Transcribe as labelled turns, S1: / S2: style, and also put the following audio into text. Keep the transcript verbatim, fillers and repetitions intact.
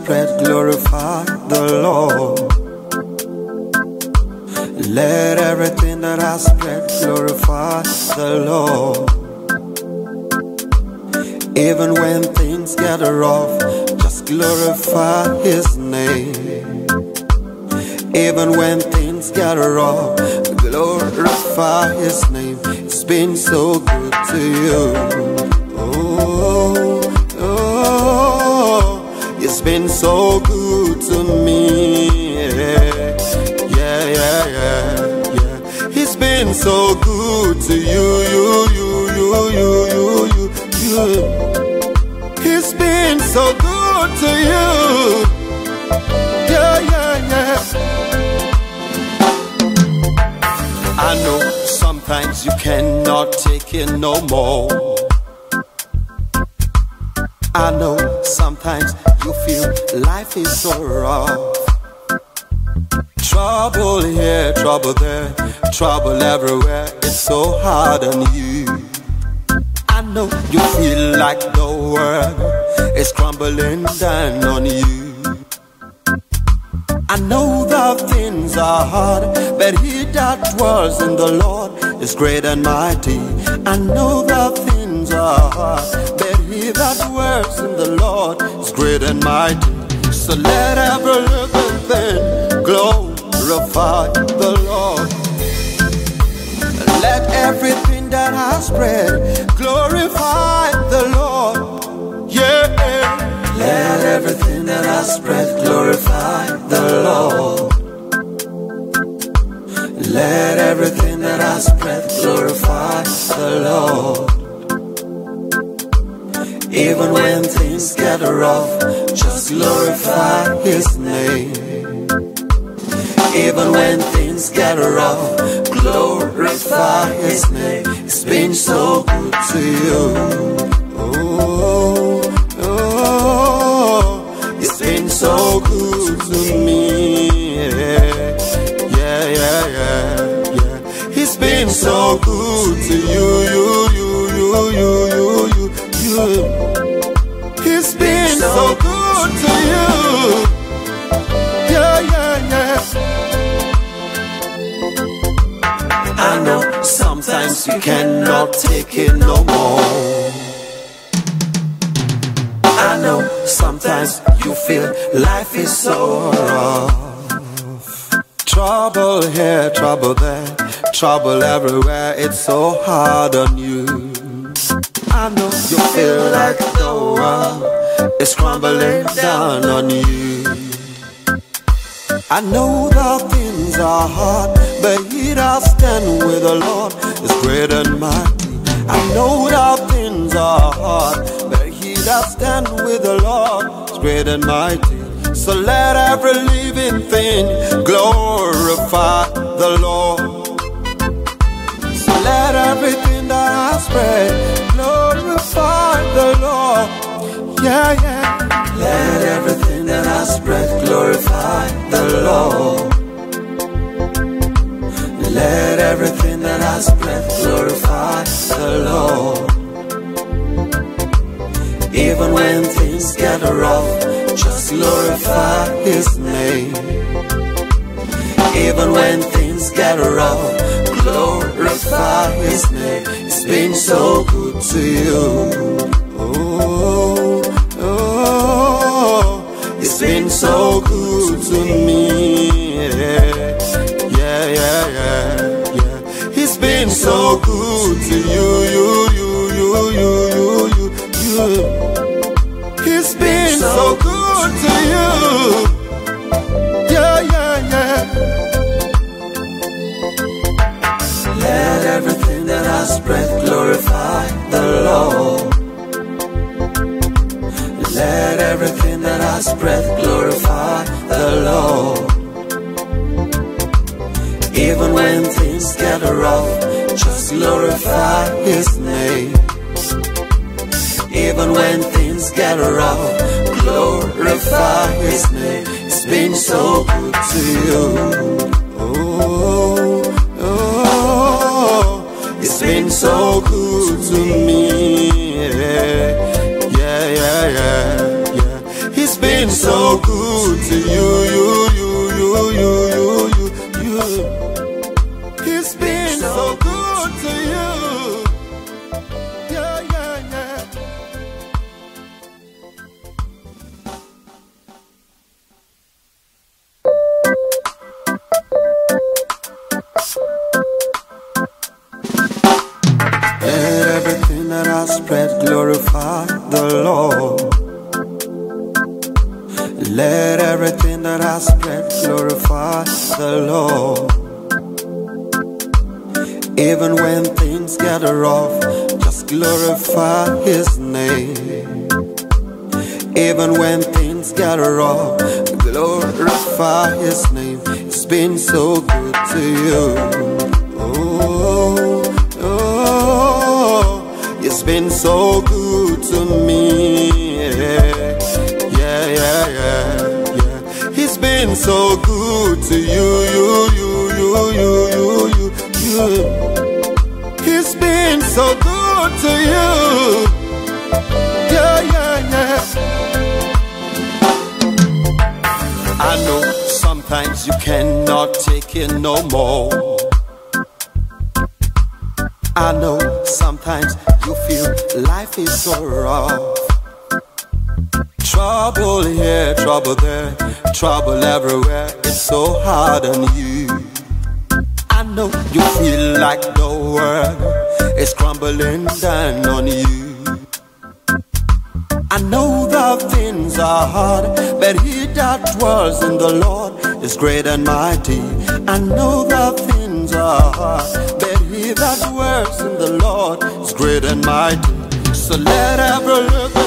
S1: spread, glorify the Lord. Let everything that I spread glorify the Lord. Even when things get rough, just glorify His name. Even when things get rough, glorify His name. It's been so good to you. Oh, oh, it's been so good to me. Yeah, yeah, yeah, yeah, yeah. He's been so good to you, you, you, you, you, you, you, you. He's been so good to you. Yeah, yeah, yeah. I know sometimes you cannot take it no more. I know sometimes you feel life is so rough. Trouble here, trouble there, trouble everywhere. It's so hard on you. I know you feel like the world is crumbling down on you. I know that things are hard, but He that dwells in the Lord is great and mighty. I know that things are hard, but He that dwells in the Lord is great and mighty. So let every living thing glorify the Lord. Let everything that I spread glorify the Lord. Yeah. Let everything that I spread glorify the Lord. Let everything that I spread glorify the Lord. Even when things get rough, just glorify His name. Even when things get rough, glorify His name. It's been so good to you. Oh, oh, it's been so good to me. Yeah, yeah, yeah, yeah, yeah. He's been so good to you, you, you, you, you, you, you, you. He's been so good to you. Yeah, yeah, yeah. I know sometimes you cannot take it no more. I know sometimes you feel life is so rough. Trouble here, trouble there, trouble everywhere. It's so hard on you. I know you feel like the world is crumbling down on you. I know that things are hard, but He that stands with the Lord is great and mighty. I know that things are hard, but He that stands with the Lord is great and mighty. So let every living thing glorify the Lord. So let everything that I spread glorify the Lord. Yeah, yeah. Let everything that I spread glorify the Lord. Let everything that I spread glorify the Lord. Even when things get rough, just glorify His name. Even when things get rough, glorify His name. It's been so good to you. Oh, oh, it's been so good to me. Yeah, yeah, yeah, yeah, yeah. He's been so good to you, you, you, you, you, you, you, you. He's been so good to you. Yeah, yeah, yeah. Let everything that I spread glorify the Lord. Let everything that I spread glorify the Lord. Even when things get rough, just glorify His name. Even when things get rough, glorify His name. It's been so good to you. Oh, oh, it's been so good to me. Yeah, yeah, yeah, yeah. He's been so you, you, you, you, you, you, you, you. He's been so good to you. Yeah, yeah, yeah. Let everything that I spread glorify the Lord. Let everything that I spread glorify the Lord. Even when things get rough, just glorify His name. Even when things get rough, glorify His name. It's been so good to you. Oh, oh, it's been so good to me. Yeah, yeah, yeah, yeah. He's been so good to you, you, you, you, you, you, you, you. He's been so good to you. Yeah, yeah, yeah. I know sometimes you cannot take it no more. I know sometimes you feel life is so rough. Trouble here, trouble there, trouble everywhere. It's so hard on you. I know you feel like the world is crumbling down on you. I know that things are hard, but he that dwells in the Lord is great and mighty. I know that things are hard, but he that dwells in the Lord is great and mighty. So let every look